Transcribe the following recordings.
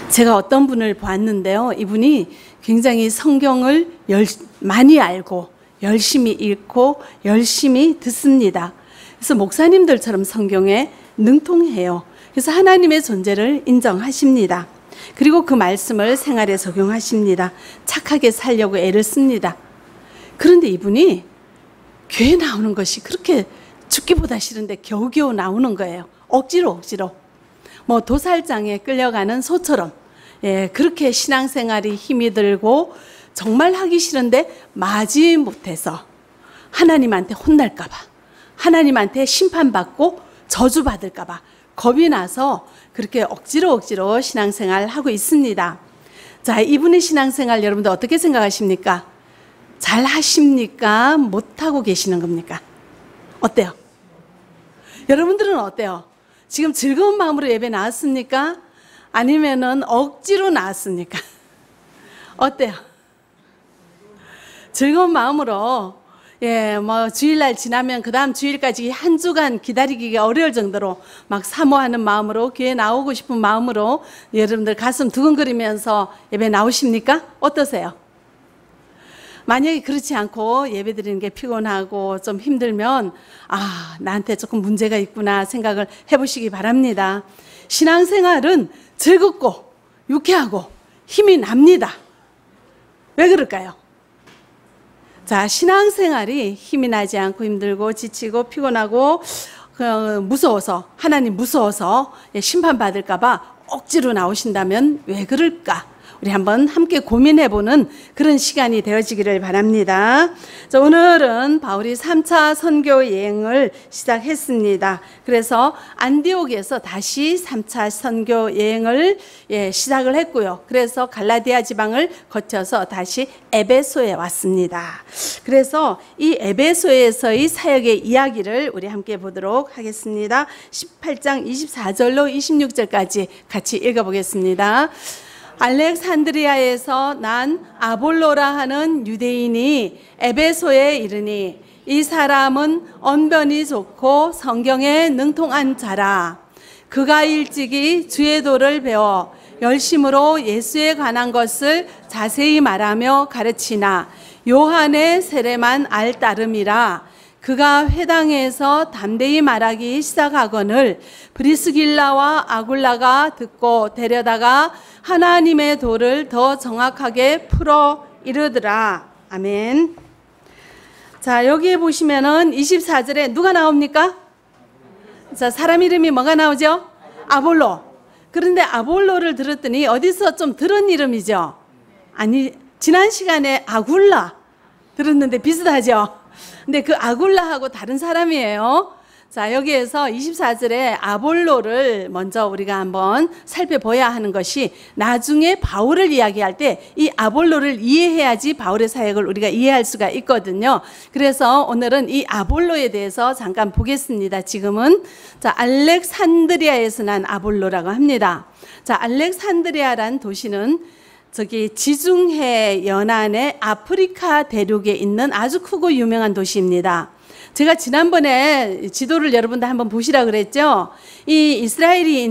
제가 어떤 분을 보았는데요. 이분이 굉장히 성경을 많이 알고 열심히 읽고 열심히 듣습니다. 그래서 목사님들처럼 성경에 능통해요. 그래서 하나님의 존재를 인정하십니다. 그리고 그 말씀을 생활에 적용하십니다. 착하게 살려고 애를 씁니다. 그런데 이분이 교회 나오는 것이 그렇게 죽기보다 싫은데 겨우겨우 나오는 거예요. 억지로 뭐 도살장에 끌려가는 소처럼, 그렇게 신앙생활이 힘이 들고 정말 하기 싫은데 마지 못해서 하나님한테 혼날까 봐, 하나님한테 심판받고 저주받을까 봐 겁이 나서 그렇게 억지로 신앙생활 하고 있습니다. 자, 이분의 신앙생활 여러분들 어떻게 생각하십니까? 잘 하십니까? 못하고 계시는 겁니까? 어때요? 여러분들은 어때요? 지금 즐거운 마음으로 예배 나왔습니까? 아니면은 억지로 나왔습니까? 어때요? 즐거운 마음으로, 뭐 주일날 지나면 그 다음 주일까지 한 주간 기다리기가 어려울 정도로 막 사모하는 마음으로, 교회 나오고 싶은 마음으로 여러분들 가슴 두근거리면서 예배 나오십니까? 어떠세요? 만약에 그렇지 않고 예배 드리는 게 피곤하고 좀 힘들면 나한테 조금 문제가 있구나 생각을 해보시기 바랍니다. 신앙생활은 즐겁고 유쾌하고 힘이 납니다. 왜 그럴까요? 자, 신앙생활이 힘이 나지 않고 힘들고 지치고 피곤하고 무서워서, 하나님 무서워서 심판받을까 봐 억지로 나오신다면 왜 그럴까? 우리 한번 함께 고민해보는 그런 시간이 되어지기를 바랍니다. 자, 오늘은 바울이 3차 선교 여행을 시작했습니다. 그래서 안디옥에서 다시 3차 선교 여행을 시작을 했고요. 그래서 갈라디아 지방을 거쳐서 다시 에베소에 왔습니다. 그래서 이 에베소에서의 사역의 이야기를 우리 함께 보도록 하겠습니다. 18장 24절로 26절까지 같이 읽어보겠습니다. 알렉산드리아에서 난 아볼로라 하는 유대인이 에베소에 이르니 이 사람은 언변이 좋고 성경에 능통한 자라. 그가 일찍이 주의 도를 배워 열심으로 예수에 관한 것을 자세히 말하며 가르치나 요한의 세례만 알 따름이라. 그가 회당에서 담대히 말하기 시작하거늘 브리스길라와 아굴라가 듣고 데려다가 하나님의 도를 더 정확하게 풀어 이르더라. 아멘. 자, 여기에 보시면은 24절에 누가 나옵니까? 자, 사람 이름이 뭐가 나오죠? 아볼로. 그런데 아볼로를 들었더니 어디서 좀 들은 이름이죠? 아니, 지난 시간에 아굴라 들었는데 비슷하죠? 근데 그 아굴라하고 다른 사람이에요. 자, 여기에서 24절에 아볼로를 먼저 우리가 한번 살펴봐야 하는 것이, 나중에 바울을 이야기할 때 이 아볼로를 이해해야지 바울의 사역을 우리가 이해할 수가 있거든요. 그래서 오늘은 이 아볼로에 대해서 잠깐 보겠습니다. 지금은 자, 알렉산드리아에서 난 아볼로라고 합니다. 자, 알렉산드리아란 도시는 저기 지중해 연안의 아프리카 대륙에 있는 아주 크고 유명한 도시입니다. 제가 지난번에 지도를 여러분들 한번 보시라 그랬죠. 이 이스라엘이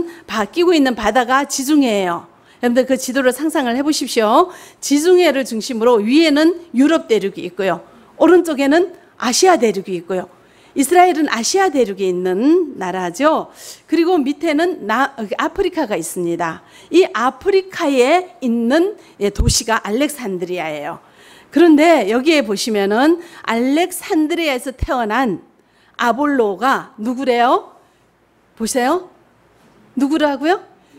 끼고 있는 바다가 지중해예요. 여러분들 그 지도를 상상을 해보십시오. 지중해를 중심으로 위에는 유럽 대륙이 있고요. 오른쪽에는 아시아 대륙이 있고요. 이스라엘은 아시아 대륙에 있는 나라죠. 그리고 밑에는 아프리카가 있습니다. 이 아프리카에 있는 도시가 알렉산드리아예요. 그런데 여기에 보시면은 알렉산드리아에서 태어난 아볼로가 누구래요? 보세요. 누구라고요?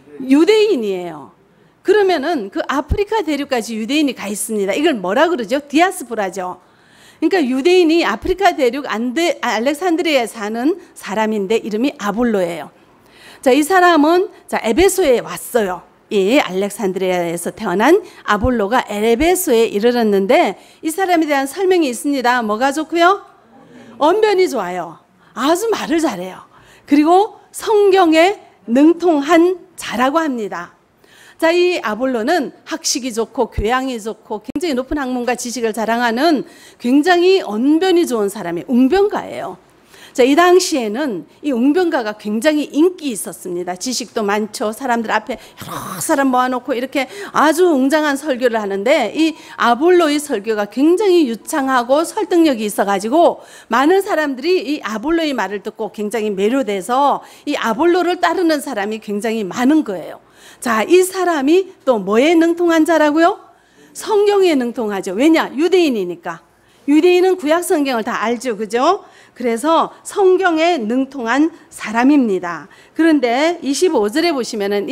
유대인이에요. 그러면은 그 아프리카 대륙까지 유대인이 가 있습니다. 이걸 뭐라 그러죠? 디아스포라죠. 그러니까 유대인이 아프리카 대륙 알렉산드리아에 사는 사람인데 이름이 아볼로예요. 자, 이 사람은 에베소에 왔어요. 이 알렉산드리아에서 태어난 아볼로가 에베소에 이르렀는데 이 사람에 대한 설명이 있습니다. 뭐가 좋고요? 언변이 좋아요. 아주 말을 잘해요. 그리고 성경에 능통한 자라고 합니다. 자, 이 아볼로는 학식이 좋고 교양이 좋고 굉장히 높은 학문과 지식을 자랑하는 굉장히 언변이 좋은 사람이 웅변가예요. 자, 이 당시에는 이 웅변가가 굉장히 인기 있었습니다. 지식도 많죠. 사람들 앞에 여러 사람 모아놓고 이렇게 아주 웅장한 설교를 하는데, 이 아볼로의 설교가 굉장히 유창하고 설득력이 있어가지고 많은 사람들이 이 아볼로의 말을 듣고 굉장히 매료돼서 이 아볼로를 따르는 사람이 굉장히 많은 거예요. 자, 이 사람이 또 뭐에 능통한 자라고요? 성경에 능통하죠. 왜냐? 유대인이니까. 유대인은 구약 성경을 다 알죠. 그죠? 그래서 성경에 능통한 사람입니다. 그런데 25절에 보시면은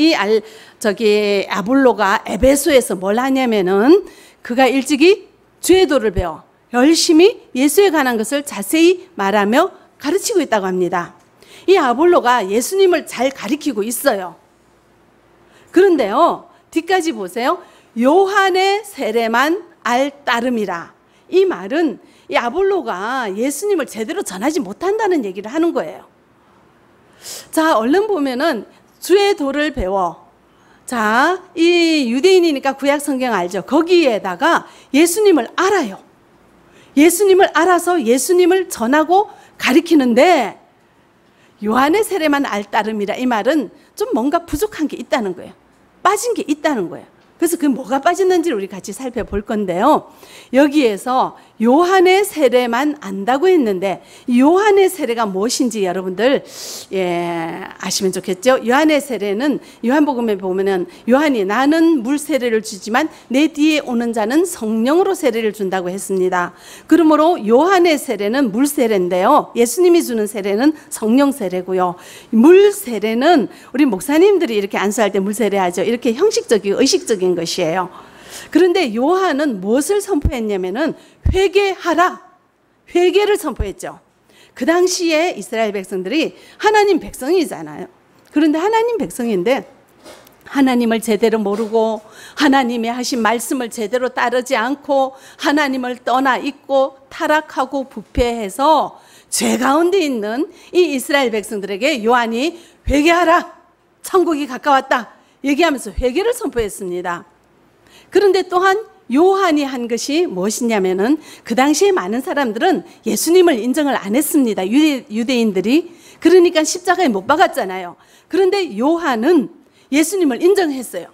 아볼로가 에베소에서 뭘 하냐면은 그가 일찍이 주의 도를 배워 열심히 예수에 관한 것을 자세히 말하며 가르치고 있다고 합니다. 이 아볼로가 예수님을 잘 가르치고 있어요. 그런데요, 뒤까지 보세요. 요한의 세례만 알 따름이라. 이 말은 이 아볼로가 예수님을 제대로 전하지 못한다는 얘기를 하는 거예요. 자, 얼른 보면은 주의 도를 배워. 자, 이 유대인이니까 구약 성경 알죠? 거기에다가 예수님을 알아요. 예수님을 알아서 예수님을 전하고 가리키는데, 요한의 세례만 알 따름이라. 이 말은 좀 뭔가 부족한 게 있다는 거예요. 빠진 게 있다는 거예요. 그래서 그 뭐가 빠졌는지를 우리 같이 살펴볼 건데요. 여기에서 요한의 세례만 안다고 했는데, 요한의 세례가 무엇인지 여러분들 아시면 좋겠죠. 요한의 세례는 요한복음에 보면은 요한이 나는 물 세례를 주지만 내 뒤에 오는 자는 성령으로 세례를 준다고 했습니다. 그러므로 요한의 세례는 물 세례인데요, 예수님이 주는 세례는 성령 세례고요. 물 세례는 우리 목사님들이 이렇게 안수할 때 물 세례하죠. 이렇게 형식적이고 의식적인 것이에요. 그런데 요한은 무엇을 선포했냐면은 회개하라. 회개를 선포했죠. 그 당시에 이스라엘 백성들이 하나님 백성이잖아요. 그런데 하나님 백성인데 하나님을 제대로 모르고 하나님의 하신 말씀을 제대로 따르지 않고 하나님을 떠나 있고 타락하고 부패해서 죄 가운데 있는 이 이스라엘 백성들에게 요한이 회개하라, 천국이 가까웠다 얘기하면서 회개를 선포했습니다. 그런데 또한 요한이 한 것이 무엇이냐면은, 그 당시에 많은 사람들은 예수님을 인정을 안 했습니다. 유대인들이. 그러니까 십자가에 못 박았잖아요. 그런데 요한은 예수님을 인정했어요.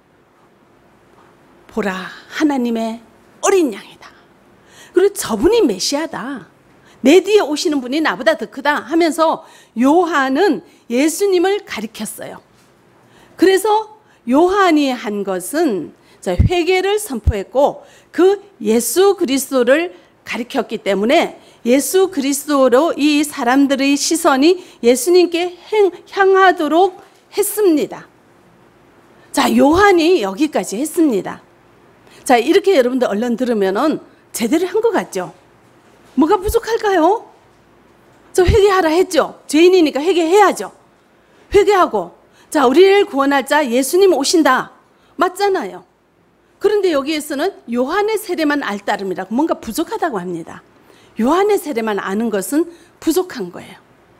보라, 하나님의 어린 양이다. 그리고 저분이 메시아다. 내 뒤에 오시는 분이 나보다 더 크다 하면서 요한은 예수님을 가리켰어요. 그래서 요한이 한 것은 회개를 선포했고, 그 예수 그리스도를 가리켰기 때문에 예수 그리스도로 이 사람들의 시선이 예수님께 향하도록 했습니다. 자, 요한이 여기까지 했습니다. 자, 이렇게 여러분들 얼른 들으면은 제대로 한 것 같죠? 뭐가 부족할까요? 저 회개하라 했죠? 죄인이니까 회개해야죠. 회개하고, 자, 우리를 구원할 자 예수님 오신다. 맞잖아요. 그런데 여기에서는 요한의 세례만 알 따름이라고 뭔가 부족하다고 합니다. 요한의 세례만 아는 것은 부족한 거예요.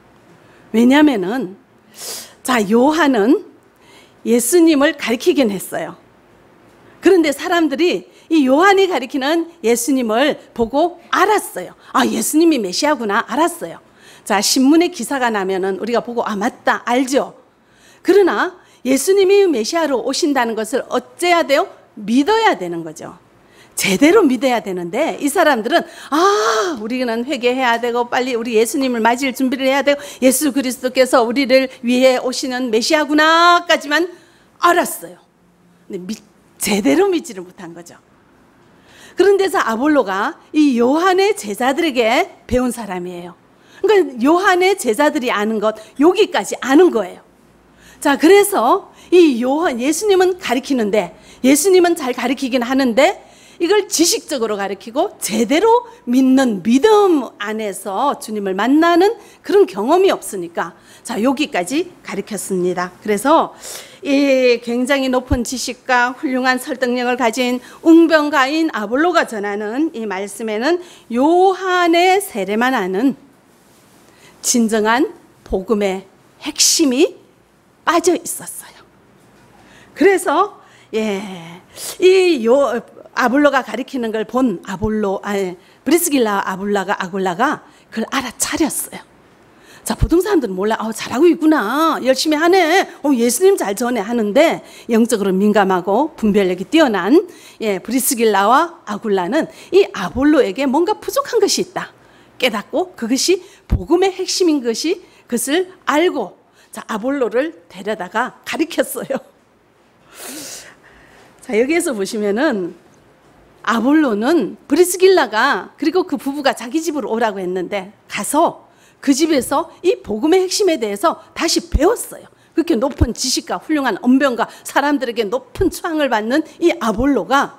왜냐하면은, 자, 요한은 예수님을 가리키긴 했어요. 그런데 사람들이 이 요한이 가리키는 예수님을 보고 알았어요. 아, 예수님이 메시아구나 알았어요. 자, 신문에 기사가 나면은 우리가 보고 아, 맞다 알죠. 그러나 예수님이 메시아로 오신다는 것을 어째야 돼요? 믿어야 되는 거죠. 제대로 믿어야 되는데, 이 사람들은 아, 우리는 회개해야 되고 빨리 우리 예수님을 맞이할 준비를 해야 되고 예수 그리스도께서 우리를 위해 오시는 메시아구나까지만 알았어요. 근데 제대로 믿지를 못한 거죠. 그런 데서 아볼로가 이 요한의 제자들에게 배운 사람이에요. 그러니까 요한의 제자들이 아는 것, 여기까지 아는 거예요. 자, 그래서 이 요한, 예수님은 가르치는데, 예수님은 잘 가르치긴 하는데 이걸 지식적으로 가르치고 제대로 믿는 믿음 안에서 주님을 만나는 그런 경험이 없으니까, 자, 여기까지 가르쳤습니다. 그래서 이 굉장히 높은 지식과 훌륭한 설득력을 가진 웅변가인 아볼로가 전하는 이 말씀에는 요한의 세례만 아는 진정한 복음의 핵심이 빠져 있었어요. 그래서 아볼로가 가리키는 걸 본 프리스길라 아굴라가 그걸 알아차렸어요. 자, 보통 사람들은 몰라. 잘하고 있구나. 열심히 하네. 예수님 잘 전해 하는데 영적으로 민감하고 분별력이 뛰어난 브리스길라와 아굴라는 이 아볼로에게 뭔가 부족한 것이 있다 깨닫고 그것이 복음의 핵심인 그것을 알고 자, 아볼로를 데려다가 가르쳤어요. 자, 여기에서 보시면은 아볼로는 브리스길라가 그리고 그 부부가 자기 집으로 오라고 했는데 가서 그 집에서 이 복음의 핵심에 대해서 다시 배웠어요. 그렇게 높은 지식과 훌륭한 언변과 사람들에게 높은 추앙을 받는 이 아볼로가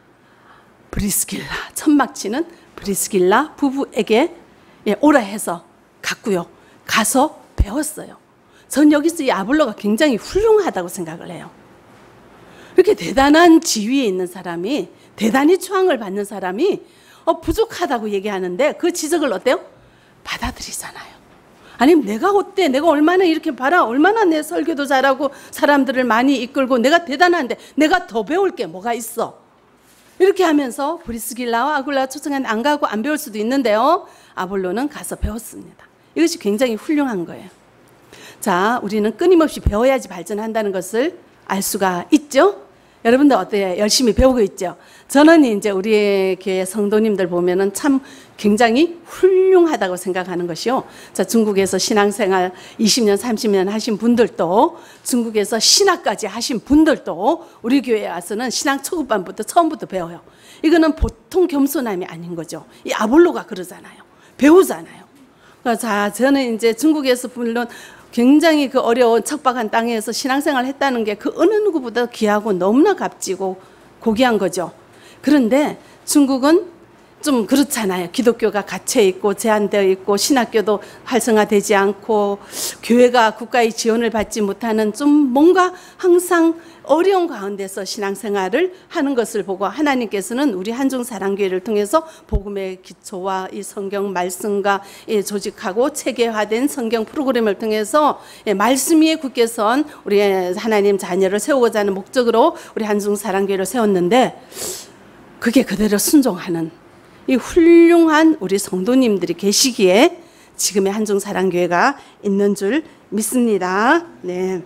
브리스길라, 천막치는 브리스길라 부부에게 오라 해서 갔고요. 가서 배웠어요. 전 여기서 이 아볼로가 굉장히 훌륭하다고 생각을 해요. 이렇게 대단한 지위에 있는 사람이, 대단히 추앙을 받는 사람이 부족하다고 얘기하는데 그 지적을 어때요? 받아들이잖아요. 아니면 내가 어때? 내가 얼마나 이렇게 봐라. 얼마나 내 설교도 잘하고 사람들을 많이 이끌고 내가 대단한데 내가 더 배울 게 뭐가 있어? 이렇게 하면서 브리스길라와 아굴라 초청한 안 가고 안 배울 수도 있는데요. 아볼로는 가서 배웠습니다. 이것이 굉장히 훌륭한 거예요. 자, 우리는 끊임없이 배워야지 발전한다는 것을 알 수가 있죠? 여러분들 어때요? 열심히 배우고 있죠? 저는 이제 우리 교회 성도님들 보면은 참 굉장히 훌륭하다고 생각하는 것이요. 자, 중국에서 신앙생활 20년, 30년 하신 분들도, 중국에서 신학까지 하신 분들도 우리 교회에 와서는 신앙 초급반부터 처음부터 배워요. 이거는 보통 겸손함이 아닌 거죠. 이 아볼로가 그러잖아요. 배우잖아요. 자, 저는 이제 중국에서 물론 굉장히 그 어려운 척박한 땅에서 신앙생활을 했다는 게 그 어느 누구보다 귀하고 너무나 값지고 고귀한 거죠. 그런데 중국은 좀 그렇잖아요. 기독교가 갇혀있고 제한되어 있고 신학교도 활성화되지 않고 교회가 국가의 지원을 받지 못하는 좀 뭔가 항상 어려운 가운데서 신앙생활을 하는 것을 보고 하나님께서는 우리 한중사랑교회를 통해서 복음의 기초와 이 성경 말씀과 조직하고 체계화된 성경 프로그램을 통해서 말씀 위에 굳게 선 우리 하나님 자녀를 세우고자 하는 목적으로 우리 한중사랑교회를 세웠는데 그게 그대로 순종하는 이 훌륭한 우리 성도님들이 계시기에 지금의 한중사랑교회가 있는 줄 믿습니다. 네.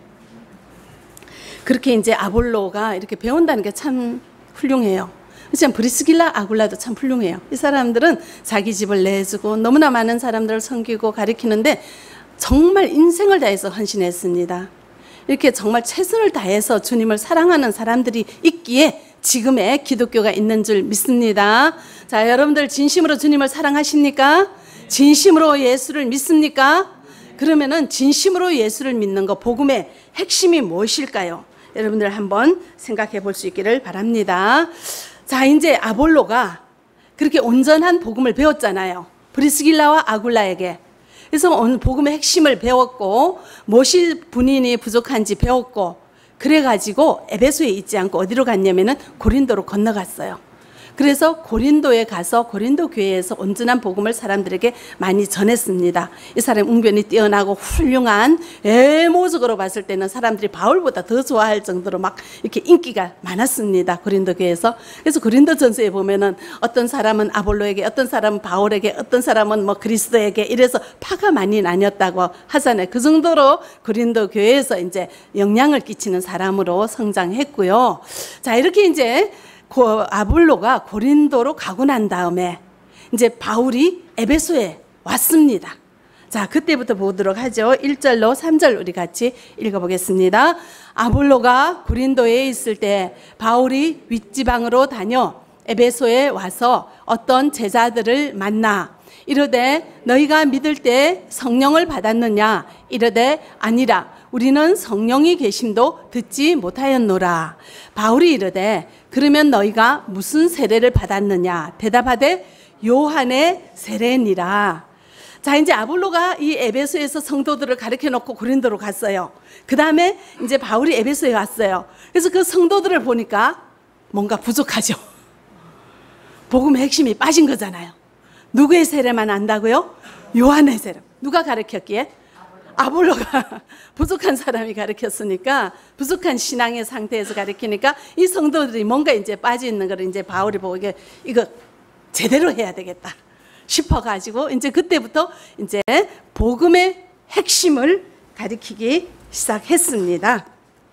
그렇게 이제 아볼로가 이렇게 배운다는 게 참 훌륭해요. 참 브리스길라 아굴라도 참 훌륭해요. 이 사람들은 자기 집을 내주고 너무나 많은 사람들을 섬기고 가르치는데 정말 인생을 다해서 헌신했습니다. 이렇게 정말 최선을 다해서 주님을 사랑하는 사람들이 있기에 지금의 기독교가 있는 줄 믿습니다. 자, 여러분들 진심으로 주님을 사랑하십니까? 진심으로 예수를 믿습니까? 그러면은 진심으로 예수를 믿는 것, 복음의 핵심이 무엇일까요? 여러분들 한번 생각해 볼 수 있기를 바랍니다. 자, 이제 아볼로가 그렇게 온전한 복음을 배웠잖아요. 브리스길라와 아굴라에게. 그래서 오늘 복음의 핵심을 배웠고 무엇이 본인이 부족한지 배웠고 그래가지고 에베소에 있지 않고 어디로 갔냐면은 고린도로 건너갔어요. 그래서 고린도에 가서 고린도 교회에서 온전한 복음을 사람들에게 많이 전했습니다. 이 사람이 웅변이 뛰어나고 훌륭한, 외모적으로 봤을 때는 사람들이 바울보다 더 좋아할 정도로 막 이렇게 인기가 많았습니다. 고린도 교회에서. 그래서 고린도 전서에 보면은 어떤 사람은 아볼로에게, 어떤 사람은 바울에게, 어떤 사람은 뭐 그리스도에게 이래서 파가 많이 나뉘었다고 하잖아요. 그 정도로 고린도 교회에서 이제 영향을 끼치는 사람으로 성장했고요. 자, 이렇게 이제 아볼로가 고린도로 가고 난 다음에 이제 바울이 에베소에 왔습니다. 자, 그때부터 보도록 하죠. 1절로 3절 우리 같이 읽어보겠습니다. 아볼로가 고린도에 있을 때 바울이 윗지방으로 다녀 에베소에 와서 어떤 제자들을 만나 이르되 너희가 믿을 때 성령을 받았느냐? 이르되 아니라 우리는 성령이 계심도 듣지 못하였노라. 바울이 이르되 그러면 너희가 무슨 세례를 받았느냐? 대답하되 요한의 세례니라. 자, 이제 아볼로가 이 에베소에서 성도들을 가르쳐 놓고 고린도로 갔어요. 그 다음에 이제 바울이 에베소에 왔어요. 그래서 그 성도들을 보니까 뭔가 부족하죠. 복음의 핵심이 빠진 거잖아요. 누구의 세례만 안다고요? 요한의 세례. 누가 가르쳤기에? 아볼로가 부족한 사람이 가르쳤으니까 부족한 신앙의 상태에서 가르치니까 이 성도들이 뭔가 이제 빠져 있는 걸 이제 바울이 보고 이거 제대로 해야 되겠다 싶어가지고 이제 그때부터 이제 복음의 핵심을 가리키기 시작했습니다.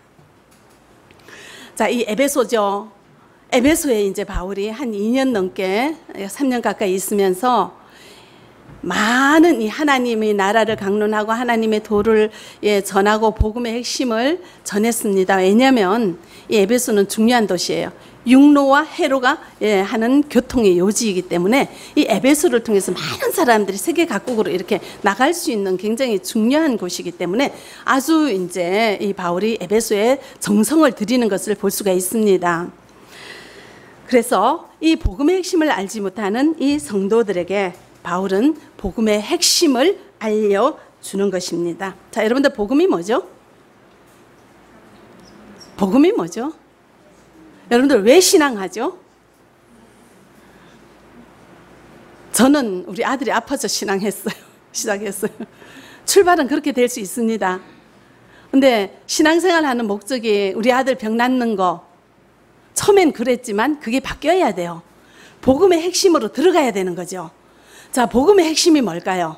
자, 이 에베소죠. 에베소에 이제 바울이 한 2년 넘게 3년 가까이 있으면서 많은 이 하나님의 나라를 강론하고 하나님의 도를 전하고 복음의 핵심을 전했습니다. 왜냐하면 이 에베소는 중요한 도시예요. 육로와 해로가 하는 교통의 요지이기 때문에 이 에베소를 통해서 많은 사람들이 세계 각국으로 이렇게 나갈 수 있는 굉장히 중요한 곳이기 때문에 아주 이제 이 바울이 에베소에 정성을 들이는 것을 볼 수가 있습니다. 그래서 이 복음의 핵심을 알지 못하는 이 성도들에게 바울은 복음의 핵심을 알려주는 것입니다. 자, 여러분들 복음이 뭐죠? 복음이 뭐죠? 여러분들 왜 신앙하죠? 저는 우리 아들이 아파서 시작했어요. 출발은 그렇게 될 수 있습니다. 근데 신앙생활 하는 목적이 우리 아들 병 낫는 거, 처음엔 그랬지만 그게 바뀌어야 돼요. 복음의 핵심으로 들어가야 되는 거죠. 자, 복음의 핵심이 뭘까요?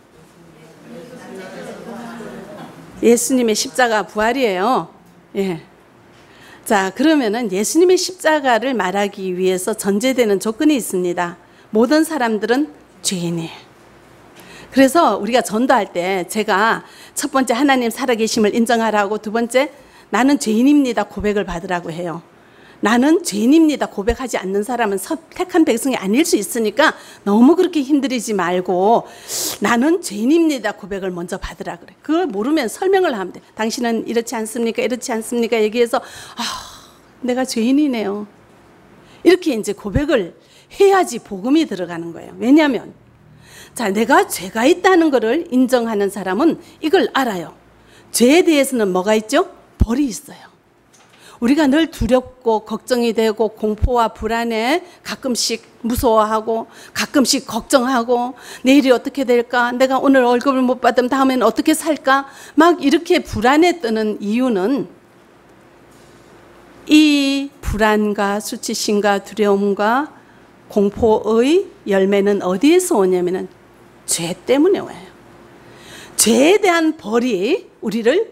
예수님의 십자가 부활이에요. 예. 자, 그러면은 예수님의 십자가를 말하기 위해서 전제되는 조건이 있습니다. 모든 사람들은 죄인이에요. 그래서 우리가 전도할 때 제가 첫 번째 하나님 살아계심을 인정하라고, 두 번째 나는 죄인입니다 고백을 받으라고 해요. 나는 죄인입니다 고백하지 않는 사람은 택한 백성이 아닐 수 있으니까 너무 그렇게 힘들이지 말고 나는 죄인입니다 고백을 먼저 받으라 그래. 그걸 모르면 설명을 하면 돼. 당신은 이렇지 않습니까? 이렇지 않습니까? 얘기해서 내가 죄인이네요. 이렇게 이제 고백을 해야지 복음이 들어가는 거예요. 왜냐하면 자, 내가 죄가 있다는 것을 인정하는 사람은 이걸 알아요. 죄에 대해서는 뭐가 있죠? 벌이 있어요. 우리가 늘 두렵고 걱정이 되고 공포와 불안에 가끔씩 무서워하고 가끔씩 걱정하고 내일이 어떻게 될까? 내가 오늘 월급을 못 받으면 다음에는 어떻게 살까? 막 이렇게 불안에 뜨는 이유는 이 불안과 수치심과 두려움과 공포의 열매는 어디에서 오냐면은 죄 때문에 와요. 죄에 대한 벌이 우리를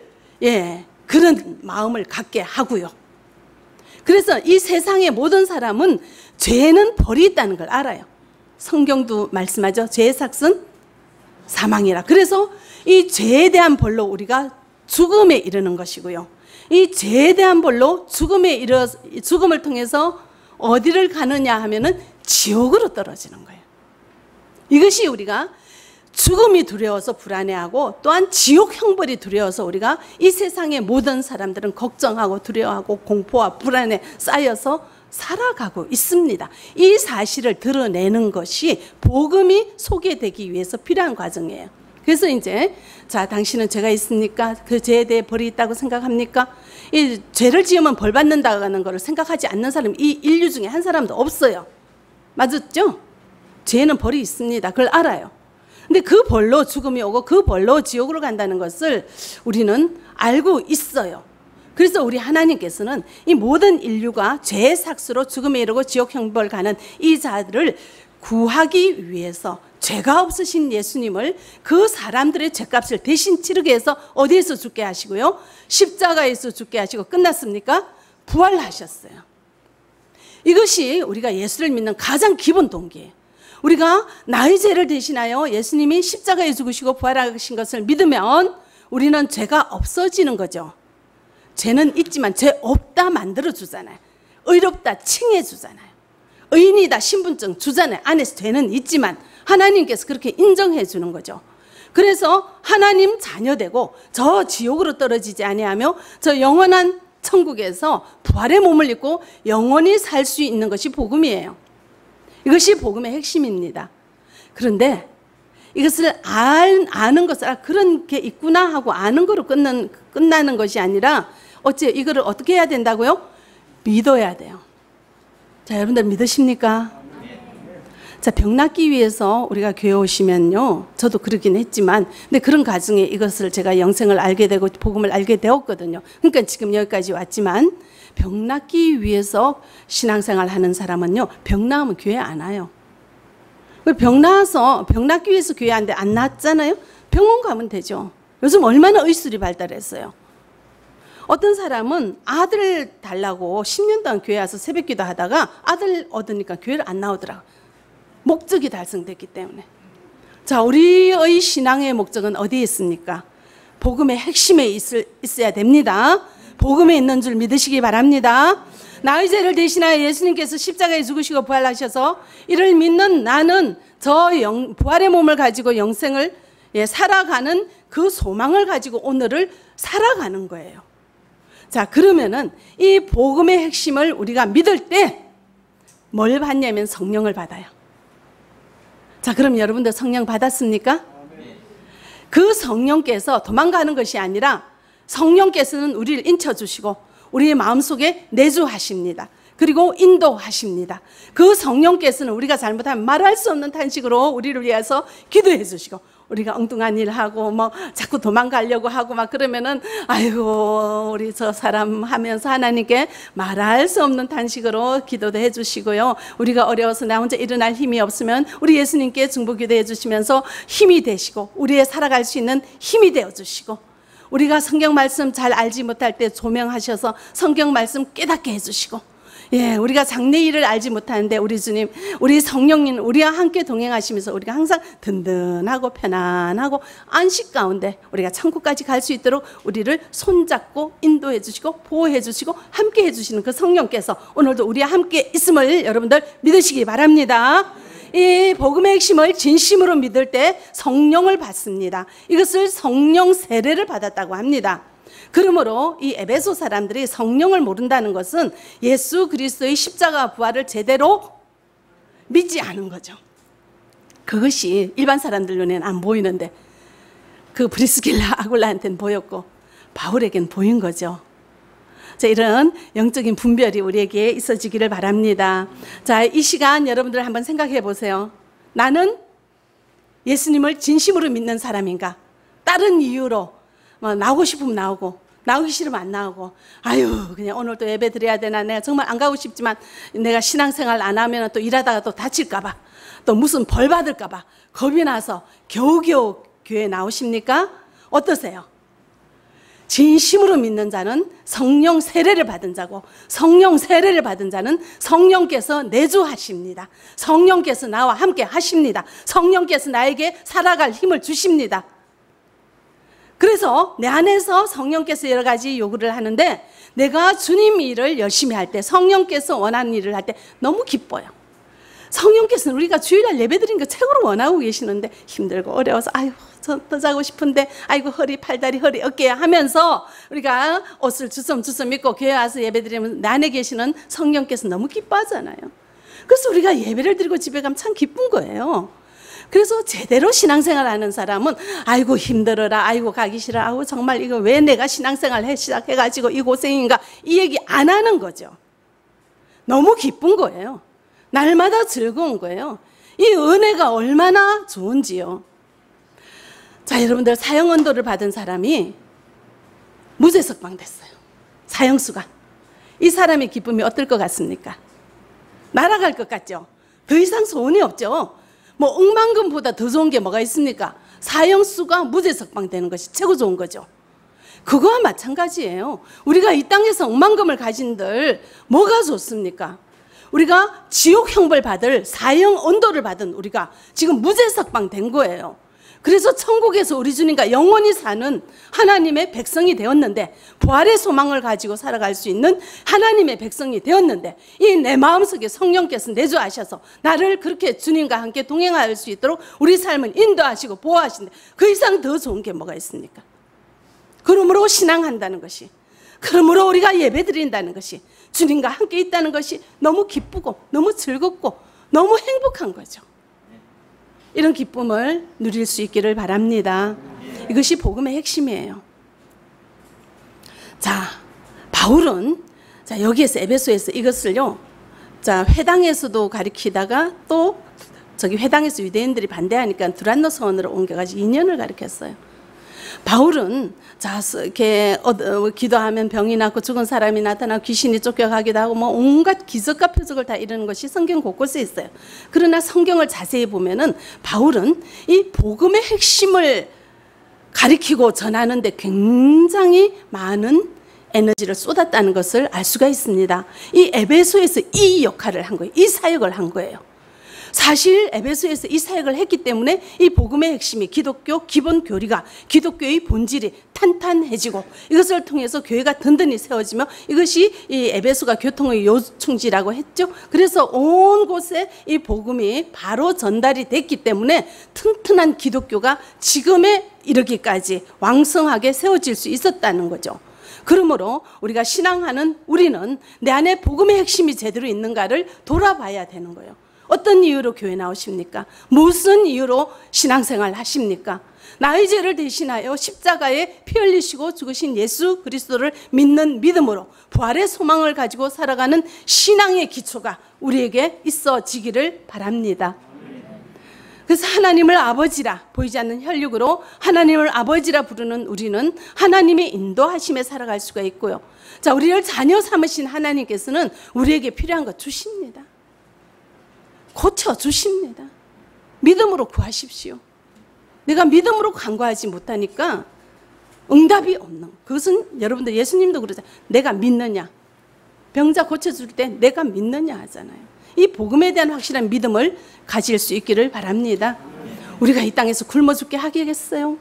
그런 마음을 갖게 하고요. 그래서 이 세상의 모든 사람은 죄에는 벌이 있다는 걸 알아요. 성경도 말씀하죠. 죄의 삭은 사망이라. 그래서 이 죄에 대한 벌로 우리가 죽음에 이르는 것이고요. 이 죄에 대한 벌로 죽음을 통해서 어디를 가느냐 하면은 지옥으로 떨어지는 거예요. 이것이 우리가 죽음이 두려워서 불안해하고 또한 지옥 형벌이 두려워서 우리가 이 세상의 모든 사람들은 걱정하고 두려워하고 공포와 불안에 쌓여서 살아가고 있습니다. 이 사실을 드러내는 것이 복음이 소개되기 위해서 필요한 과정이에요. 그래서 이제 자, 당신은 죄가 있습니까? 그 죄에 대해 벌이 있다고 생각합니까? 이 죄를 지으면 벌 받는다는 것을 생각하지 않는 사람이 이 인류 중에 한 사람도 없어요. 맞았죠? 죄는 벌이 있습니다. 그걸 알아요. 근데 그 벌로 죽음이 오고 그 벌로 지옥으로 간다는 것을 우리는 알고 있어요. 그래서 우리 하나님께서는 이 모든 인류가 죄의 삭스로 죽음에 이르고 지옥 형벌 가는 이 자들을 구하기 위해서 죄가 없으신 예수님을 그 사람들의 죄값을 대신 치르게 해서 어디에서 죽게 하시고요? 십자가에서 죽게 하시고 끝났습니까? 부활하셨어요. 이것이 우리가 예수를 믿는 가장 기본 동기예요. 우리가 나의 죄를 대신하여 예수님이 십자가에 죽으시고 부활하신 것을 믿으면 우리는 죄가 없어지는 거죠. 죄는 있지만 죄 없다 만들어 주잖아요. 의롭다 칭해 주잖아요. 의인이다 신분증 주잖아요. 안에서 죄는 있지만 하나님께서 그렇게 인정해 주는 거죠. 그래서 하나님 자녀되고 저 지옥으로 떨어지지 아니하며 저 영원한 천국에서 부활의 몸을 입고 영원히 살 수 있는 것이 복음이에요. 이것이 복음의 핵심입니다. 그런데 이것을 아는 것을 그런 게 있구나 하고 아는 거로 끝나는 것이 아니라 이거를 어떻게 해야 된다고요? 믿어야 돼요. 자, 여러분들 믿으십니까? 자, 병 낫기 위해서 우리가 교회 오시면요. 저도 그러긴 했지만 근데 그런 과정에 이것을 제가 영생을 알게 되고 복음을 알게 되었거든요. 그러니까 지금 여기까지 왔지만 병 낫기 위해서 신앙생활 하는 사람은요. 병 나으면 교회 안 와요. 병 낫기 위해서 교회 안 낫잖아요. 병원 가면 되죠. 요즘 얼마나 의술이 발달했어요. 어떤 사람은 아들 달라고 10년 동안 교회 와서 새벽기도 하다가 아들 얻으니까 교회를 안 나오더라고요. 목적이 달성됐기 때문에. 자, 우리의 신앙의 목적은 어디에 있습니까? 복음의 핵심에 있어야 됩니다. 복음에 있는 줄 믿으시기 바랍니다. 나의 죄를 대신하여 예수님께서 십자가에 죽으시고 부활하셔서 이를 믿는 나는 부활의 몸을 가지고 영생을 살아가는 그 소망을 가지고 오늘을 살아가는 거예요. 자, 그러면은 이 복음의 핵심을 우리가 믿을 때 뭘 받냐면 성령을 받아요. 자, 그럼 여러분들 성령 받았습니까? 그 성령께서 도망가는 것이 아니라 성령께서는 우리를 인쳐주시고 우리의 마음속에 내주하십니다. 그리고 인도하십니다. 그 성령께서는 우리가 잘못하면 말할 수 없는 탄식으로 우리를 위해서 기도해 주시고, 우리가 엉뚱한 일 하고 뭐 자꾸 도망가려고 하고 막 그러면은 아이고 우리 저 사람 하면서 하나님께 말할 수 없는 탄식으로 기도도 해 주시고요. 우리가 어려워서 나 혼자 일어날 힘이 없으면 우리 예수님께 중보기도 해 주시면서 힘이 되시고 우리의 살아갈 수 있는 힘이 되어 주시고, 우리가 성경 말씀 잘 알지 못할 때 조명하셔서 성경 말씀 깨닫게 해주시고, 우리가 장래 일을 알지 못하는데 우리 주님, 우리 성령님 우리와 함께 동행하시면서 우리가 항상 든든하고 편안하고 안식 가운데 우리가 천국까지 갈 수 있도록 우리를 손잡고 인도해 주시고 보호해 주시고 함께 해주시는 그 성령께서 오늘도 우리와 함께 있음을 여러분들 믿으시기 바랍니다. 이 복음의 핵심을 진심으로 믿을 때 성령을 받습니다. 이것을 성령 세례를 받았다고 합니다. 그러므로 이 에베소 사람들이 성령을 모른다는 것은 예수 그리스도의 십자가 부활을 제대로 믿지 않은 거죠. 그것이 일반 사람들 눈에는 안 보이는데 그 브리스길라 아굴라한테는 보였고 바울에게는 보인 거죠. 자, 이런 영적인 분별이 우리에게 있어지기를 바랍니다. 자, 이 시간 여러분들 한번 생각해 보세요. 나는 예수님을 진심으로 믿는 사람인가? 다른 이유로 나오고 싶으면 나오고 나오기 싫으면 안 나오고, 아유 그냥 오늘 또 예배 드려야 되나, 내가 정말 안 가고 싶지만 내가 신앙생활 안 하면 또 일하다가 또 다칠까 봐, 또 무슨 벌 받을까 봐 겁이 나서 겨우겨우 교회에 나오십니까? 어떠세요? 진심으로 믿는 자는 성령 세례를 받은 자고, 성령 세례를 받은 자는 성령께서 내주하십니다. 성령께서 나와 함께 하십니다. 성령께서 나에게 살아갈 힘을 주십니다. 그래서 내 안에서 성령께서 여러 가지 요구를 하는데, 내가 주님 일을 열심히 할 때, 성령께서 원하는 일을 할 때 너무 기뻐요. 성령께서는 우리가 주일날 예배드리는 거 최고로 원하고 계시는데 힘들고 어려워서 아유 더 자고 싶은데 아이고 허리 팔다리 허리 어깨 하면서 우리가 옷을 주섬주섬 입고 교회 와서 예배드리면 내 안에 계시는 성령께서 너무 기뻐하잖아요. 그래서 우리가 예배를 드리고 집에 가면 참 기쁜 거예요. 그래서 제대로 신앙생활 하는 사람은 아이고 힘들어라, 아이고 가기 싫어, 아이고 정말 이거 왜 내가 신앙생활 시작해가지고 이 고생인가, 이 얘기 안 하는 거죠. 너무 기쁜 거예요. 날마다 즐거운 거예요. 이 은혜가 얼마나 좋은지요. 자, 여러분들 사형언도를 받은 사람이 무죄석방 됐어요. 사형수가. 이 사람의 기쁨이 어떨 것 같습니까? 날아갈 것 같죠? 더 이상 소원이 없죠. 뭐 억만금보다 더 좋은 게 뭐가 있습니까? 사형수가 무죄석방 되는 것이 최고 좋은 거죠. 그거와 마찬가지예요. 우리가 이 땅에서 억만금을 가진들 뭐가 좋습니까? 우리가 지옥 형벌 받을 사형 언도를 받은 우리가 지금 무죄석방 된 거예요. 그래서 천국에서 우리 주님과 영원히 사는 하나님의 백성이 되었는데, 부활의 소망을 가지고 살아갈 수 있는 하나님의 백성이 되었는데, 이 내 마음속에 성령께서 내주하셔서 나를 그렇게 주님과 함께 동행할 수 있도록 우리 삶을 인도하시고 보호하시는데 그 이상 더 좋은 게 뭐가 있습니까? 그러므로 신앙한다는 것이, 그러므로 우리가 예배드린다는 것이, 주님과 함께 있다는 것이 너무 기쁘고 너무 즐겁고 너무 행복한 거죠. 이런 기쁨을 누릴 수 있기를 바랍니다. 이것이 복음의 핵심이에요. 자, 바울은 자 여기에서 에베소에서 이것을요, 자 회당에서도 가르치다가 또 저기 회당에서 유대인들이 반대하니까 두란노 서원으로 옮겨가지고 2년을 가르쳤어요. 바울은 자 이렇게 기도하면 병이 낫고 죽은 사람이 나타나고 귀신이 쫓겨가기도 하고 뭐 온갖 기적과 표적을 다 이루는 것이 성경 곳곳에 있어요. 그러나 성경을 자세히 보면은 바울은 이 복음의 핵심을 가리키고 전하는데 굉장히 많은 에너지를 쏟았다는 것을 알 수가 있습니다. 이 에베소에서 이 역할을 한 거예요. 이 사역을 한 거예요. 사실 에베소에서 이 사역을 했기 때문에 이 복음의 핵심이 기독교 기본 교리가 기독교의 본질이 탄탄해지고 이것을 통해서 교회가 든든히 세워지며 이것이 이 에베소가 교통의 요충지라고 했죠. 그래서 온 곳에 이 복음이 바로 전달이 됐기 때문에 튼튼한 기독교가 지금에 이르기까지 왕성하게 세워질 수 있었다는 거죠. 그러므로 우리가 신앙하는 우리는 내 안에 복음의 핵심이 제대로 있는가를 돌아봐야 되는 거예요. 어떤 이유로 교회 나오십니까? 무슨 이유로 신앙생활 하십니까? 나의 죄를 대신하여 십자가에 피 흘리시고 죽으신 예수 그리스도를 믿는 믿음으로 부활의 소망을 가지고 살아가는 신앙의 기초가 우리에게 있어지기를 바랍니다. 그래서 하나님을 아버지라, 보이지 않는 혈육으로 하나님을 아버지라 부르는 우리는 하나님의 인도하심에 살아갈 수가 있고요. 자, 우리를 자녀 삼으신 하나님께서는 우리에게 필요한 거 주십니다. 고쳐주십니다. 믿음으로 구하십시오. 내가 믿음으로 간구하지 못하니까 응답이 없는, 그것은 여러분들 예수님도 그러잖아요. 내가 믿느냐, 병자 고쳐줄 때 내가 믿느냐 하잖아요. 이 복음에 대한 확실한 믿음을 가질 수 있기를 바랍니다. 우리가 이 땅에서 굶어 죽게 하겠어요?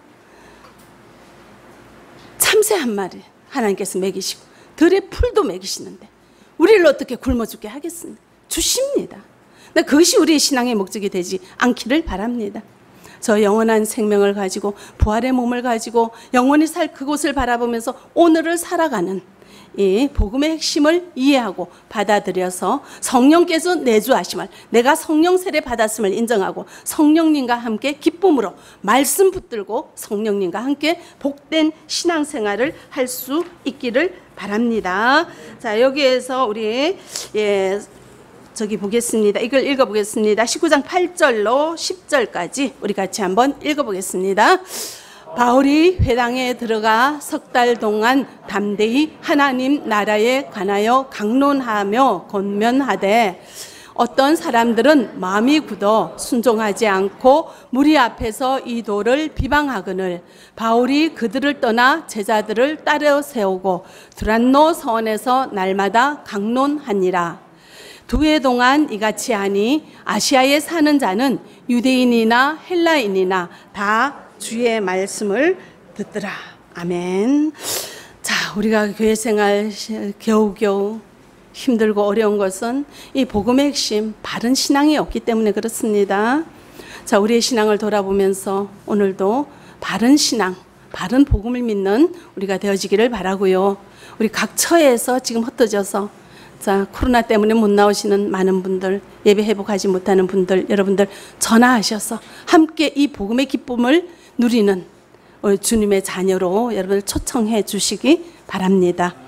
참새 한 마리 하나님께서 먹이시고 들의 풀도 먹이시는데 우리를 어떻게 굶어 죽게 하겠습니까? 주십니다. 그것이 우리의 신앙의 목적이 되지 않기를 바랍니다. 저 영원한 생명을 가지고 부활의 몸을 가지고 영원히 살 그곳을 바라보면서 오늘을 살아가는 이 복음의 핵심을 이해하고 받아들여서 성령께서 내주하심을 내가 성령 세례 받았음을 인정하고 성령님과 함께 기쁨으로 말씀 붙들고 성령님과 함께 복된 신앙생활을 할 수 있기를 바랍니다. 자, 여기에서 우리 저기 보겠습니다. 이걸 읽어보겠습니다. 19장 8절로 10절까지 우리 같이 한번 읽어보겠습니다. 바울이 회당에 들어가 석 달 동안 담대히 하나님 나라에 관하여 강론하며 권면하되 어떤 사람들은 마음이 굳어 순종하지 않고 무리 앞에서 이 도를 비방하거늘 바울이 그들을 떠나 제자들을 따라 세우고 두란노 서원에서 날마다 강론하니라. 2해 동안 이같이 하니 아시아에 사는 자는 유대인이나 헬라인이나 다 주의 말씀을 듣더라. 아멘. 자, 우리가 교회 생활 겨우겨우 힘들고 어려운 것은 이 복음의 핵심, 바른 신앙이 없기 때문에 그렇습니다. 자, 우리의 신앙을 돌아보면서 오늘도 바른 신앙, 바른 복음을 믿는 우리가 되어지기를 바라고요. 우리 각 처에서 지금 흩어져서 자, 코로나 때문에 못 나오시는 많은 분들, 예배 회복하지 못하는 분들, 여러분들 전화하셔서 함께 이 복음의 기쁨을 누리는 주님의 자녀로 여러분을 초청해 주시기 바랍니다.